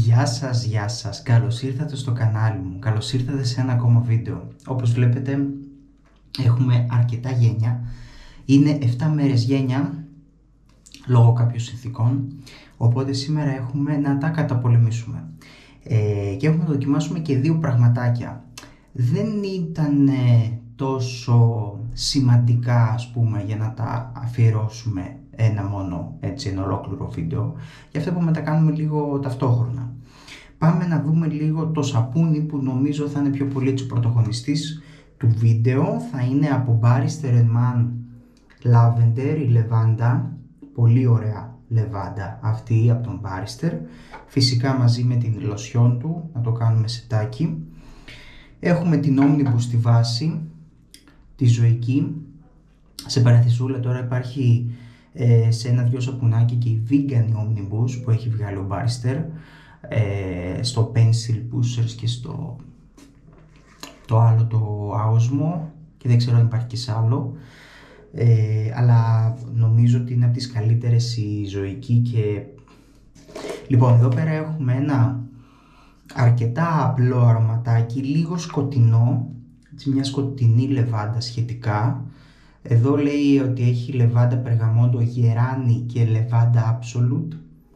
Γεια σας, καλώς ήρθατε στο κανάλι μου, καλώς ήρθατε σε ένα ακόμα βίντεο. Όπως βλέπετε έχουμε αρκετά γένια, είναι 7 μέρες γένια λόγω κάποιων συνθήκων, οπότε σήμερα έχουμε να τα καταπολεμήσουμε και έχουμε να δοκιμάσουμε και δύο πραγματάκια. Δεν ήταν τόσο σημαντικά, ας πούμε, για να τα αφιερώσουμε ένα μόνο, έτσι, ένα ολόκληρο βίντεο. Γι' αυτό είπαμε να τα κάνουμε λίγο ταυτόχρονα. Πάμε να δούμε λίγο το σαπούνι που νομίζω θα είναι πιο πολύ ο πρωταγωνιστής του βίντεο. Θα είναι από Barrister & Mann Lavender, η λεβάντα, πολύ ωραία λεβάντα αυτή από τον Barrister, φυσικά μαζί με την λοσιόν του, να το κάνουμε σετάκι. Έχουμε την Omnibus στη βάση, τη ζωική. Σε παραθυσούλα τώρα υπάρχει σε ένα-δυο σαπουνάκι και η vegan Omnibus που έχει βγάλει ο Barrister, στο Pencil Pushers και στο το άλλο το Osmo, και δεν ξέρω αν υπάρχει και σε άλλο, αλλά νομίζω ότι είναι από τις καλύτερες η ζωική. Και λοιπόν, εδώ πέρα έχουμε ένα αρκετά απλό αρωματάκι, λίγο σκοτεινό, έτσι, μια σκοτεινή λεβάντα σχετικά. Εδώ λέει ότι έχει λεβάντα περγαμόντο, γεράνι και λεβάντα absolute.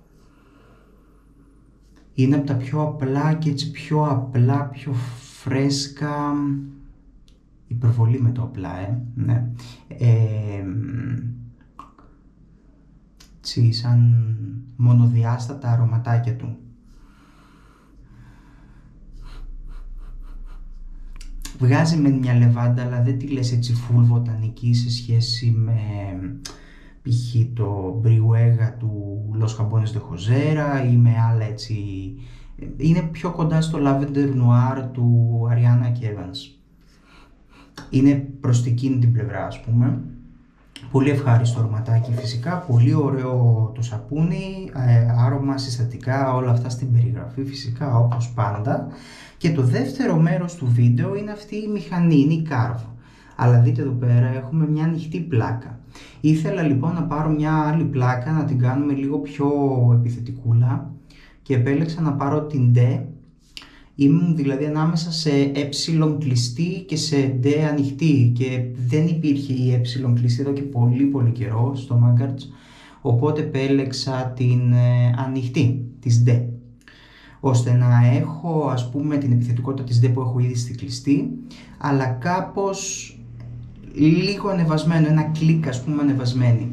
Είναι από τα πιο απλά και έτσι πιο απλά, πιο φρέσκα, υπερβολή με το απλά, ναι. Έτσι, σαν μονοδιάστατα αρωματάκια του. Βγάζει με μια λεβάντα, αλλά δεν τη λες έτσι full βοτανική σε σχέση με π.χ. το Brihuega του Los Jabones de Josera ή με άλλα, έτσι. Είναι πιο κοντά στο Lavender Noir του Ariana και Evans. Είναι προς εκείνη την πλευρά, ας πούμε. Πολύ ευχάριστο αρωματάκι φυσικά, πολύ ωραίο το σαπούνι, άρωμα, συστατικά, όλα αυτά στην περιγραφή φυσικά, όπως πάντα. Και το δεύτερο μέρος του βίντεο είναι αυτή η μηχανή, είναι η Carvo. Αλλά δείτε εδώ πέρα έχουμε μια ανοιχτή πλάκα. Ήθελα λοιπόν να πάρω μια άλλη πλάκα, να την κάνουμε λίγο πιο επιθετικούλα, και επέλεξα να πάρω την D. Ήμουν δηλαδή ανάμεσα σε ε κλειστή και σε D ανοιχτή, και δεν υπήρχε η ε κλειστή εδώ και πολύ καιρό στο Magarts, οπότε επέλεξα την ανοιχτή της D, ώστε να έχω, ας πούμε, την επιθετικότητα της D που έχω ήδη στη κλειστή, αλλά κάπως λίγο ανεβασμένο, ένα κλικ, ας πούμε, ανεβασμένη.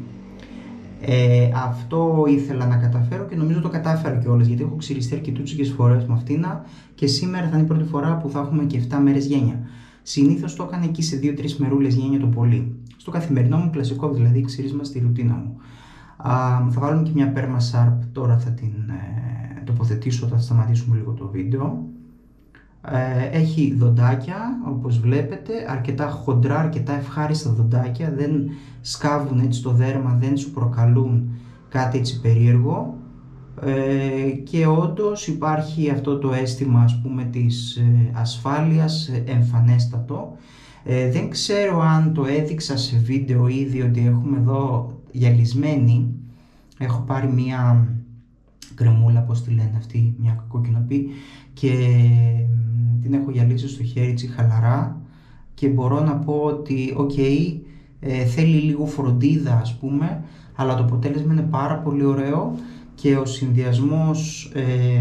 Αυτό ήθελα να καταφέρω και νομίζω το κατάφερα κιόλας, γιατί έχω ξυριστεί αρκετούτσικες φορές με αυτήν, και σήμερα θα είναι η πρώτη φορά που θα έχουμε και 7 μέρες γένια. Συνήθως το έκανα εκεί σε 2-3 μερούλες γένια το πολύ. Στο καθημερινό μου κλασικό, δηλαδή ξύρισμα στη ρουτίνα μου. Θα βάλουμε και μια Perma Sharp, τώρα θα την τοποθετήσω όταν θα σταματήσουμε λίγο το βίντεο. Έχει δοντάκια, όπως βλέπετε, αρκετά χοντρά, αρκετά ευχάριστα δοντάκια, δεν σκάβουν έτσι το δέρμα, δεν σου προκαλούν κάτι έτσι περίεργο, και όντως υπάρχει αυτό το αίσθημα, ας πούμε, της ασφάλειας εμφανέστατο. Δεν ξέρω αν το έδειξα σε βίντεο ήδη, ότι έχουμε εδώ γυαλισμένη, έχω πάρει μία κρεμούλα, πώς τη λένε αυτή, μια κόκκινοπή, και την έχω γυαλίσει στο χέρι έτσι χαλαρά, και μπορώ να πω ότι θέλει λίγο φροντίδα, ας πούμε, αλλά το αποτέλεσμα είναι πάρα πολύ ωραίο, και ο συνδυασμός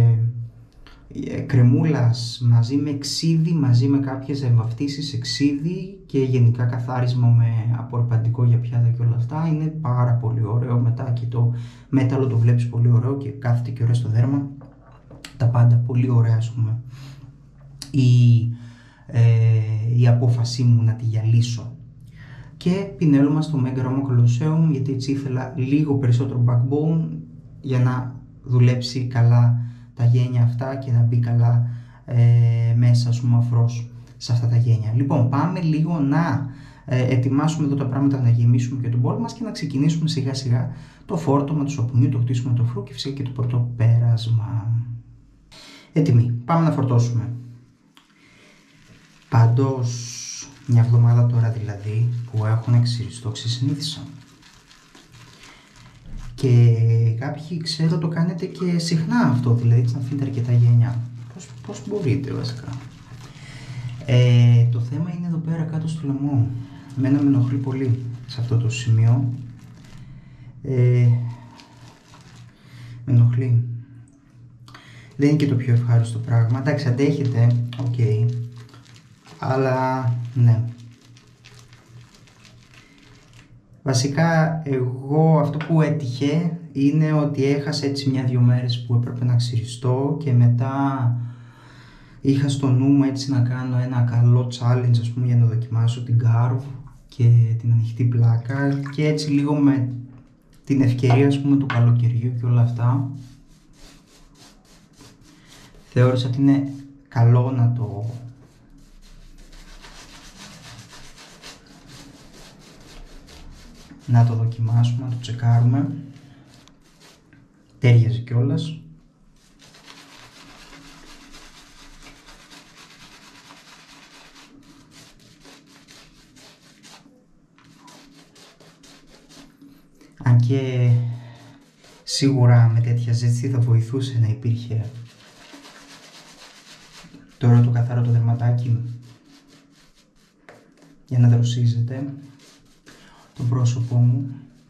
κρεμούλας μαζί με ξύδι, μαζί με κάποιες εμβαφτίσεις σε ξύδι και γενικά καθάρισμα με απορριπαντικό για πιάτα και όλα αυτά, είναι πάρα πολύ ωραίο. Μετά και το μέταλλο το βλέπεις πολύ ωραίο και κάθεται και ωραίο στο δέρμα, τα πάντα πολύ ωραία, ας πούμε. Η απόφασή μου να τη γυαλίσω. Και πινέλωμα στο Mega Aroma Colosseum, γιατί έτσι ήθελα λίγο περισσότερο backbone για να δουλέψει καλά τα γένια αυτά και να μπει καλά μέσα, ας πούμε, αφρός σε αυτά τα γένια. Λοιπόν, πάμε λίγο να ετοιμάσουμε εδώ τα πράγματα, να γεμίσουμε και τον μπολ μας και να ξεκινήσουμε σιγά σιγά το φόρτωμα του σαπουνιού, το χτίσουμε το φρού και φυσικά και το πρώτο πέρασμα. Έτοιμοι, πάμε να φορτώσουμε. Πάντως, μια εβδομάδα τώρα δηλαδή που έχω να ξυριστώ, ξεσυνήθισα. Και κάποιοι ξέρω το κάνετε και συχνά αυτό, δηλαδή να αφήνετε αρκετά γένια. Πώς μπορείτε βασικά. Το θέμα είναι εδώ πέρα κάτω στο λαιμό. Εμένα με ενοχλεί πολύ σε αυτό το σημείο. Με ενοχλεί. Δεν είναι και το πιο ευχάριστο πράγμα. Εντάξει, αντέχετε, οκ. Αλλά, ναι. Βασικά, εγώ αυτό που έτυχε είναι ότι έχασα έτσι 1-2 μέρες που έπρεπε να ξυριστώ και μετά είχα στο νου μου έτσι να κάνω ένα καλό challenge, ας πούμε, για να δοκιμάσω την curve και την ανοιχτή πλάκα και έτσι λίγο με την ευκαιρία, ας πούμε, του καλοκαιριού και όλα αυτά θεώρησα ότι είναι καλό να το δοκιμάσουμε, να το τσεκάρουμε. Τέριαζε κιόλας. Αν και σίγουρα με τέτοια ζέστη θα βοηθούσε να υπήρχε τώρα το καθαρό το δερματάκι για να δροσίζεται το πρόσωπό μου.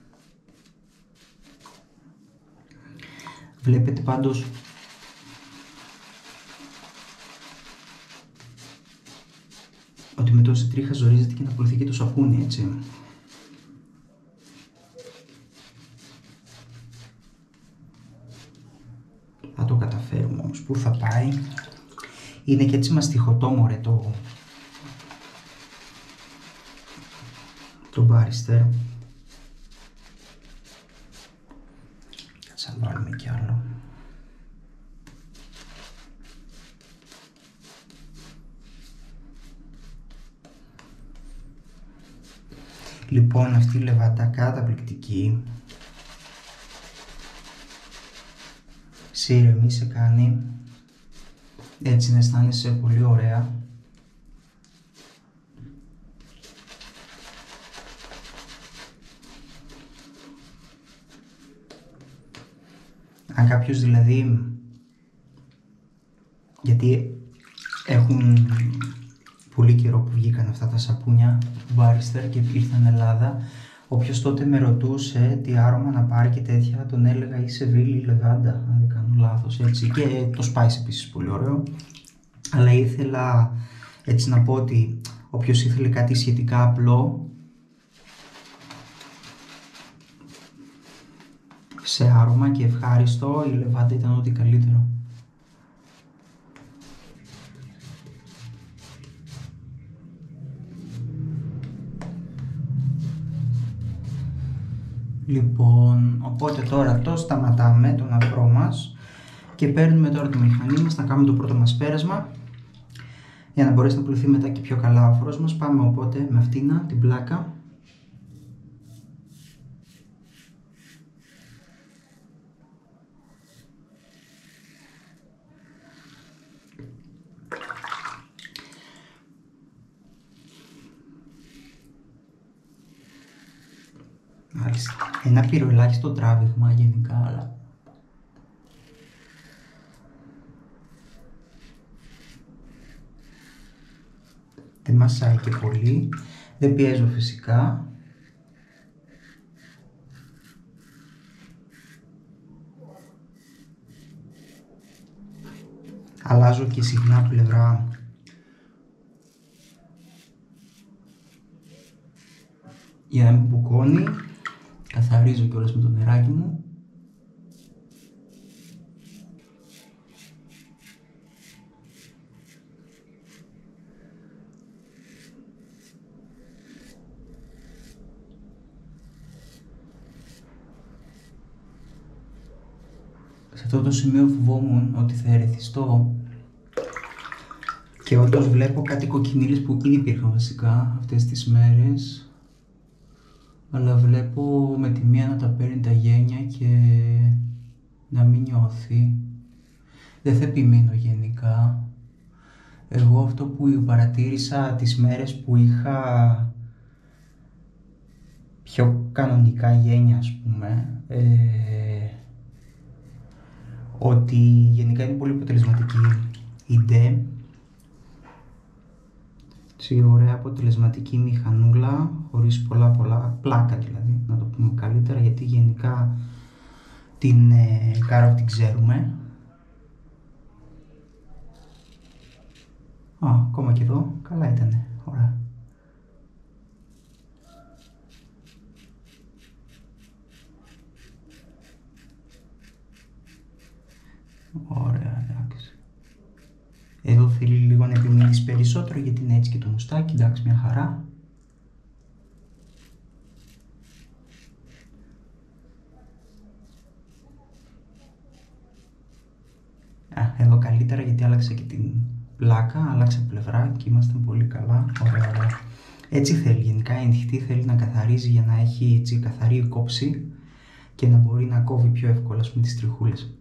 Βλέπετε πάντως ότι με τόση τρίχα ζορίζεται και να ακολουθεί και το σαπούνι, έτσι. Θα το καταφέρουμε όμως. Πού θα πάει. Είναι και έτσι μαστιχωτό, μωρέ, το μπάριστερ. Κάτσε να βάλουμε κι άλλο. Λοιπόν, αυτή η λεβάτα καταπληκτική. Σε ηρεμεί, σε κάνει έτσι να αισθάνεσαι πολύ ωραία. Αν κάποιος δηλαδή, γιατί έχουν πολύ καιρό που βγήκαν αυτά τα σαπούνια Μπάριστερ και ήρθαν Ελλάδα, όποιος τότε με ρωτούσε τι άρωμα να πάρει και τέτοια, τον έλεγα ή σεβίλη ή λεβάντα, αν δεν κάνω λάθος, έτσι. Και το Spice επίσης πολύ ωραίο. Αλλά ήθελα έτσι να πω ότι όποιος ήθελε κάτι σχετικά απλό, σε άρωμα και ευχάριστο, η λεβάντα ήταν ό,τι καλύτερο. Λοιπόν, οπότε τώρα το σταματάμε τον αφρό μας και παίρνουμε τώρα το μηχανή μας να κάνουμε το πρώτο μας πέρασμα για να μπορέσει να πληθεί μετά και πιο καλά ο αφρός μας. Πάμε οπότε με αυτήν την πλάκα. Μάλιστα. Ένα πυροελάχιστο τράβηγμα γενικά, αλλά δεν μασάει και πολύ, δεν πιέζω φυσικά. Αλλάζω και συχνά πλευρά για να μην μπουκώνει. Καθαρίζω κιόλας με το νεράκι μου. Σε αυτό το σημείο φοβόμουν ότι θα ερεθιστώ και όντως βλέπω κάτι κοκκινίλες που ήδη υπήρχαν βασικά αυτές τις μέρες. Αλλά βλέπω με τη μία να τα παίρνει τα γένια και να μην νιώθει. Δεν θα επιμείνω γενικά. Εγώ αυτό που παρατήρησα τις μέρες που είχα πιο κανονικά γένια, ας πούμε, ότι γενικά είναι πολύ αποτελεσματική η DE. Έτσι, ωραία αποτελεσματική μηχανούλα, χωρίς πολλά πλάκα δηλαδή, να το πούμε καλύτερα, γιατί γενικά την Karoq την ξέρουμε. Ακόμα και εδώ, καλά ήτανε, ωραία. Ωραία, εντάξει. Εδώ θέλει λίγο να επιμείνεις περισσότερο γιατί είναι έτσι και το μουστάκι, εντάξει, μια χαρά. Εδώ καλύτερα γιατί άλλαξα και την πλάκα, άλλαξα πλευρά και είμαστε πολύ καλά, ωραία. Έτσι θέλει γενικά, η ανοιχτή θέλει να καθαρίζει για να έχει έτσι καθαρή κόψη και να μπορεί να κόβει πιο εύκολα, ας πούμε, τις τριχούλες.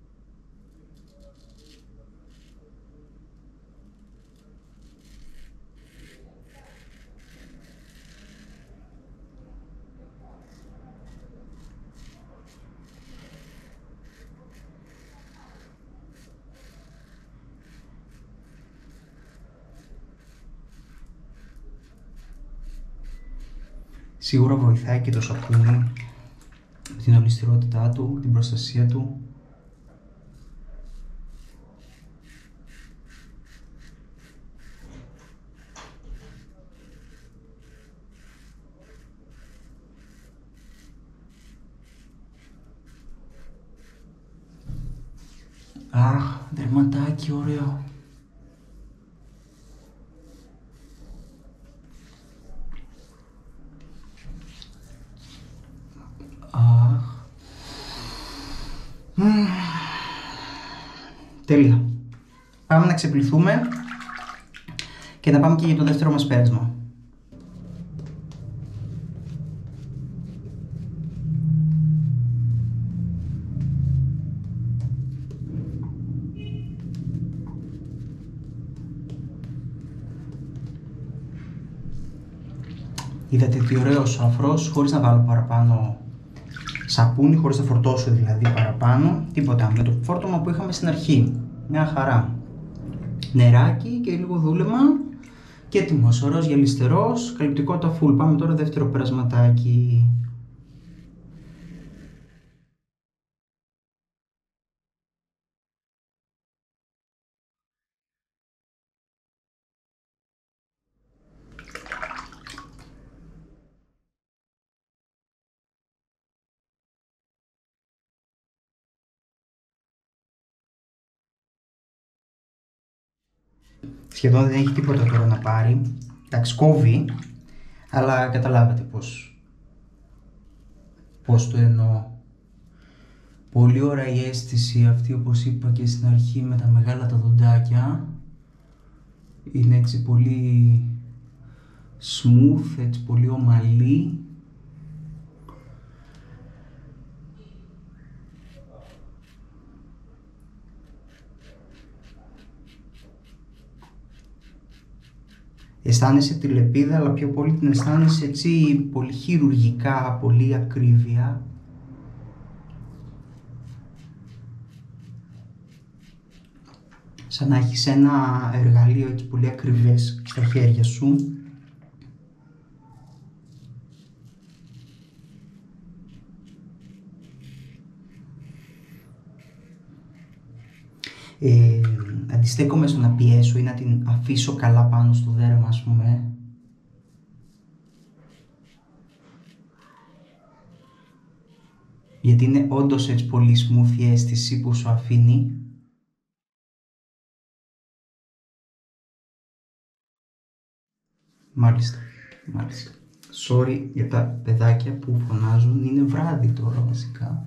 Σίγουρα βοηθάει και το σαπούνι, την ολισθηρότητά του, την προστασία του. Αχ, δερματάκι ωραίο. Τέλεια. Πάμε να ξεπληθούμε και να πάμε και για το δεύτερο μας πέρασμα. Είδατε τι ωραίος αφρός, χωρίς να βάλω παραπάνω σαπούνι, χωρίς να φορτώσω δηλαδή παραπάνω, τίποτα, με το φόρτωμα που είχαμε στην αρχή. Μια χαρά. Νεράκι και λίγο δούλεμα και έτοιμος, ωραίος γυαλιστερός, καλυπτικότητα full. Πάμε τώρα δεύτερο περασματάκι. Σχεδόν δεν έχει τίποτα τώρα να πάρει. Εντάξει, κόβει, αλλά καταλάβατε πώς το εννοώ. Πολύ ωραία η αίσθηση αυτή, όπως είπα και στην αρχή, με τα μεγάλα τα δοντάκια. Είναι έτσι πολύ smooth, έτσι πολύ ομαλή. Αισθάνεσαι τη λεπίδα, αλλά πιο πολύ την αισθάνεσαι έτσι πολύ χειρουργικά, πολύ ακρίβεια. Σαν να έχεις ένα εργαλείο έτσι πολύ ακριβές στα χέρια σου. Αντιστέκομαι στο να πιέσω ή να την αφήσω καλά πάνω στο δέρμα, ας πούμε. Γιατί είναι όντως έτσι πολύ smooth η αίσθηση που σου αφήνει. Μάλιστα. Sorry για τα παιδάκια που φωνάζουν, είναι βράδυ τώρα βασικά.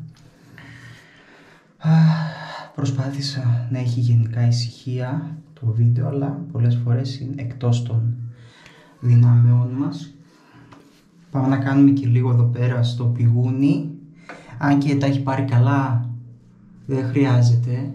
Προσπάθησα να έχει γενικά ησυχία το βίντεο, αλλά πολλές φορές είναι εκτός των δυνάμεών μας. Πάμε να κάνουμε και λίγο εδώ πέρα στο πηγούνι. Αν και τα έχει πάρει καλά, δεν χρειάζεται.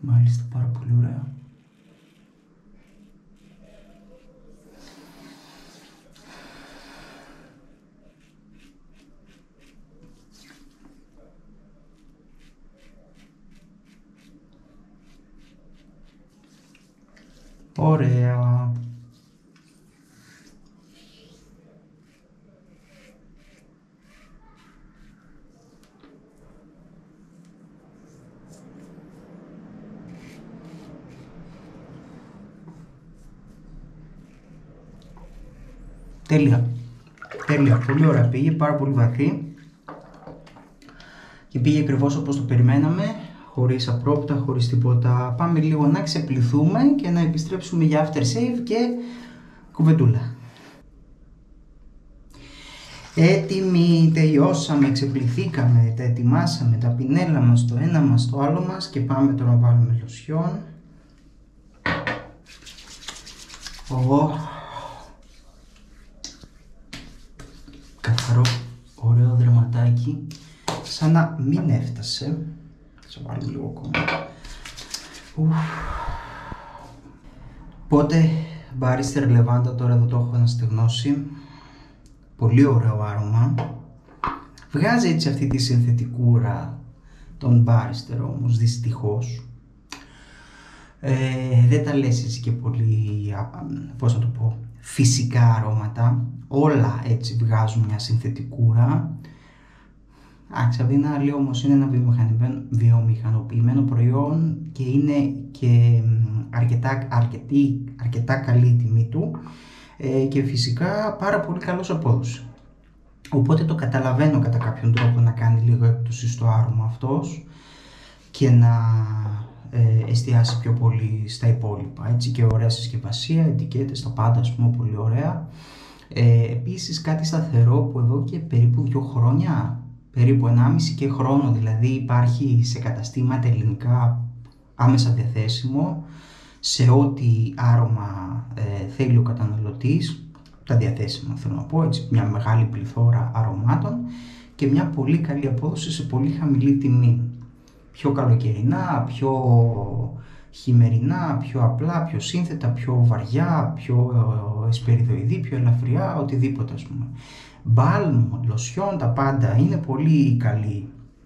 Μάλιστα, πάρα πολύ ωραία. Ωραία. Τέλεια. Τέλεια. Πολύ ωραία πήγε, πάρα πολύ βαθύ. Και πήγε ακριβώς όπως το περιμέναμε, χωρίς απρόπτα, χωρίς τίποτα. Πάμε λίγο να ξεπληθούμε και να επιστρέψουμε για after shave και κουβεντούλα. Έτοιμοι, τελειώσαμε, ξεπληθήκαμε, τα ετοιμάσαμε, τα πινέλα μας, το ένα μας, το άλλο μας και πάμε τώρα να βάλουμε λοσιόν. Καθαρό, ωραίο δερματάκι, σαν να μην έφτασε. Θα βάλουμε λίγο ακόμα. Οπότε, Barrister Levanta, τώρα εδώ το έχω αναστεγνώσει. Πολύ ωραίο άρωμα. Βγάζει έτσι αυτή τη συνθετικούρα των Barrister όμως, δυστυχώς. Δεν τα λες έτσι και πολύ, πώς να το πω, φυσικά αρώματα. Όλα έτσι βγάζουν μια συνθετικούρα. Από την άλλη όμως είναι ένα βιομηχανοποιημένο προϊόν και είναι και αρκετά καλή η τιμή του και φυσικά πάρα πολύ καλός απόδοση. Οπότε το καταλαβαίνω κατά κάποιον τρόπο να κάνει λίγο έκπτωση στο άρωμα αυτός και να εστιάσει πιο πολύ στα υπόλοιπα, έτσι, και ωραία συσκευασία, ετικέτες, τα πάντα, ας πούμε, πολύ ωραία. Επίσης κάτι σταθερό που εδώ και περίπου 2 χρόνια, περίπου 1,5 και χρόνο δηλαδή, υπάρχει σε καταστήματα ελληνικά άμεσα διαθέσιμο σε ό,τι άρωμα θέλει ο καταναλωτής, τα διαθέσιμα θέλω να πω, έτσι, μια μεγάλη πληθώρα αρωμάτων και μια πολύ καλή απόδοση σε πολύ χαμηλή τιμή. Πιο καλοκαιρινά, πιο χειμερινά, πιο απλά, πιο σύνθετα, πιο βαριά, πιο εσπεριδοειδή, πιο ελαφριά, οτιδήποτε, ας πούμε. Μπάλμ, λοσιόν, τα πάντα είναι πολύ καλή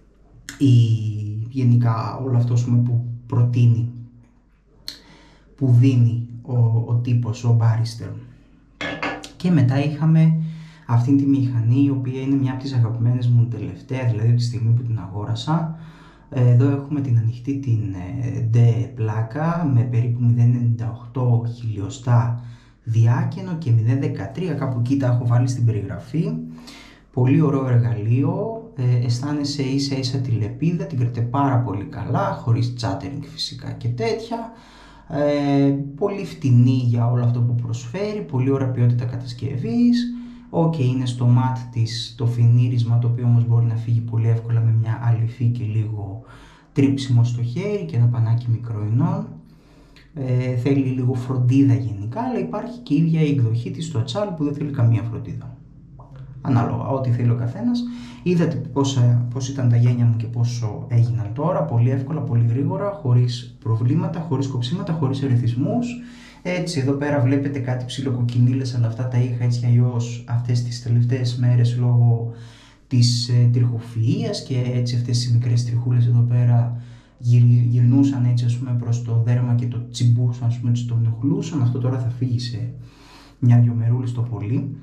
γενικά όλο αυτό, ας πούμε, που προτείνει, που δίνει ο τύπος, ο Barrister. Και μετά είχαμε αυτήν τη μηχανή, η οποία είναι μια από τις αγαπημένες μου τελευταία, δηλαδή τη στιγμή που την αγόρασα. Εδώ έχουμε την ανοιχτή, την D πλάκα με περίπου 0,98 χιλιοστά διάκαινο και 0,13, κάπου εκεί τα έχω βάλει στην περιγραφή. Πολύ ωραίο εργαλείο, αισθάνεσαι ίσα ίσα τη λεπίδα, την κρατάει πάρα πολύ καλά, χωρίς chattering φυσικά και τέτοια. Πολύ φτηνή για όλο αυτό που προσφέρει, πολύ ωραία ποιότητα κατασκευής. Είναι στο ματ της το φινίρισμα, το οποίο όμως μπορεί να φύγει πολύ εύκολα με μια αληφή και λίγο τρίψιμο στο χέρι και ένα πανάκι μικροϊνών. Θέλει λίγο φροντίδα γενικά, αλλά υπάρχει και η ίδια η εκδοχή της στο τσάλ που δεν θέλει καμία φροντίδα. Ανάλογα, ό,τι θέλει ο καθένας. Είδατε πώς ήταν τα γένια μου και πόσο έγιναν τώρα, πολύ εύκολα, πολύ γρήγορα, χωρίς προβλήματα, χωρίς κοψίματα, χωρίς ερεθισμούς. Έτσι, εδώ πέρα βλέπετε κάτι ψιλοκοκκινίλες, αλλά αυτά τα είχα έτσι αλλιώς αυτές τις τελευταίες μέρες λόγω της τριχοφυΐας και έτσι αυτές οι μικρές τριχούλες εδώ πέρα γυρνούσαν έτσι, ας πούμε, προς το δέρμα και το τσιμπούσαν, ας πούμε, έτσι το ενοχλούσαν. Αυτό τώρα θα φύγει σε 1-2 μερούλες το πολύ.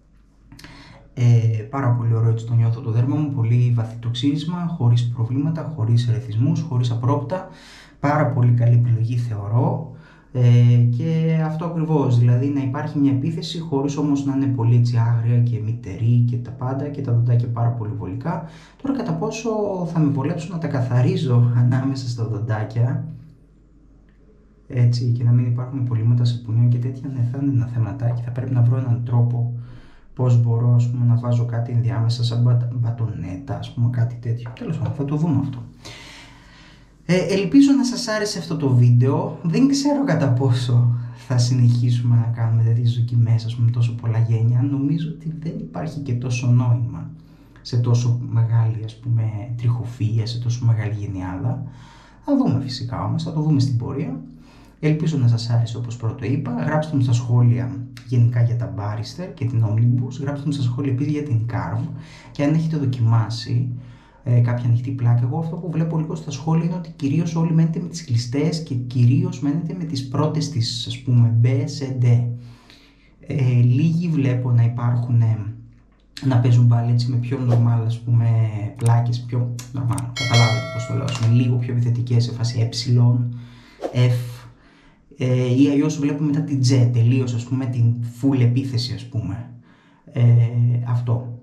Πάρα πολύ ωραίο, έτσι το νιώθω το δέρμα μου, πολύ βαθύ το ξύρισμα, χωρίς προβλήματα, χωρίς ερεθισμούς, χωρίς απρόπτα. Πάρα πολύ καλή επιλογή θεωρώ. Και αυτό ακριβώς, δηλαδή να υπάρχει μια επίθεση χωρίς όμως να είναι πολύ έτσι άγρια και μυτερή και τα πάντα και τα δοντάκια πάρα πολύ βολικά. Τώρα κατά πόσο θα με βολέψω να τα καθαρίζω ανάμεσα στα δοντάκια, έτσι, και να μην υπάρχουν υπολείμματα σαπουνιών και τέτοια, ναι, θα είναι ένα θεματάκι. Θα πρέπει να βρω έναν τρόπο πώς μπορώ, ας πούμε, να βάζω κάτι ενδιάμεσα σαν μπατονέτα, ας πούμε, κάτι τέτοιο. Τέλος πάντων, θα το δούμε αυτό. Ελπίζω να σας άρεσε αυτό το βίντεο. Δεν ξέρω κατά πόσο θα συνεχίσουμε να κάνουμε τέτοιες δοκιμές, ας πούμε, τόσο πολλά γένια. Νομίζω ότι δεν υπάρχει και τόσο νόημα σε τόσο μεγάλη, ας πούμε, τριχοφυΐα, σε τόσο μεγάλη γενιάδα. Θα δούμε φυσικά όμως, θα το δούμε στην πορεία. Ελπίζω να σας άρεσε όπως πρώτο είπα. Γράψτε μου στα σχόλια γενικά για τα Barrister και την Omnibus. Γράψτε μου στα σχόλια επίσης για την Carve. Και αν έχετε δοκιμάσει κάποια ανοιχτή πλάκα, εγώ αυτό που βλέπω λίγο στα σχόλια είναι ότι κυρίως όλοι μένετε με τις κλειστές και κυρίως μένετε με τις πρώτες της, ας πούμε, B, C, D. Λίγοι βλέπω να υπάρχουν, να παίζουν πάλι έτσι με πιο normal, ας πούμε, πλάκες, πιο normal, καταλάβετε πώς το λέω, με λίγο πιο επιθετικές σε φάση ε, F, ή αλλιώς βλέπουμε μετά την J, τελείως, ας πούμε, την full επίθεση, ας πούμε. Αυτό.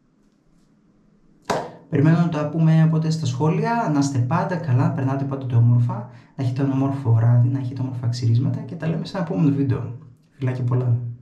Περιμένω να τα πούμε ποτέ στα σχόλια, να είστε πάντα καλά, να περνάτε πάντοτε όμορφα, να έχετε ένα όμορφο βράδυ, να έχετε όμορφα ξυρίσματα και τα λέμε σε ένα επόμενο βίντεο. Φιλάκια πολλά.